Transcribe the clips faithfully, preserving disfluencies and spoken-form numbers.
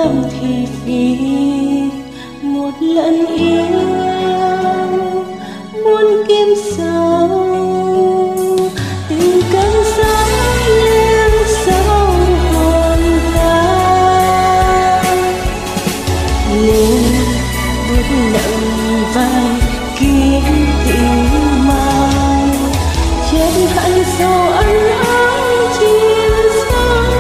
lòng thì vì một lần yêu muốn kiếm sâu tình cơn gió liêng sâu hồn ta lên bước nặng vai kiếm tình mai trên hận sâu ân ái chìm sâu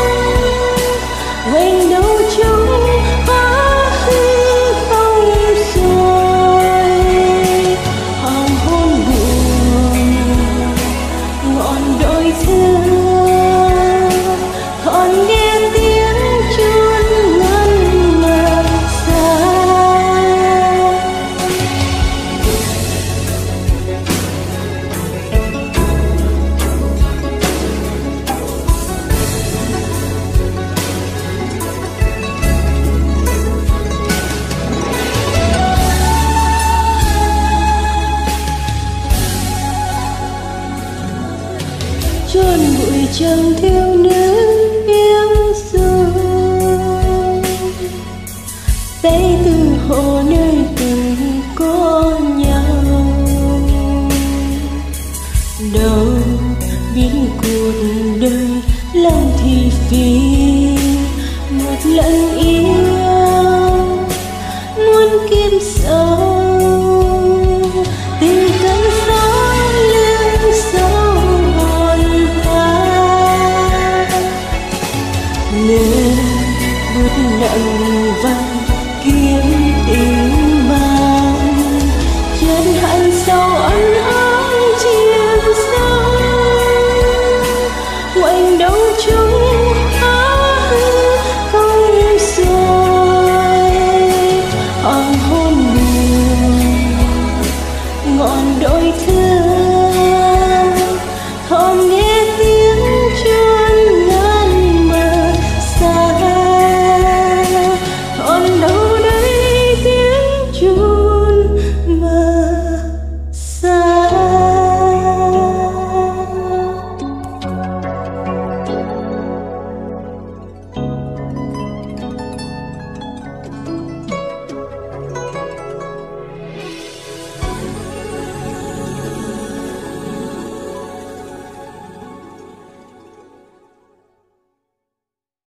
quên đâu trong hóa hư không rồi hoàng hôn buồn ngọn đồi thương còn nghe tiếng chuông ngân ngào xa. Chôn bụi trầm thiếu nữ yêu dấu tay từ hồ nơi từng có nhau đâu biết cuộc đời lòng thì vì một lần yêu muốn kiếm sâu tình cơn gió lưng sâu lên bước nặng vai kiếm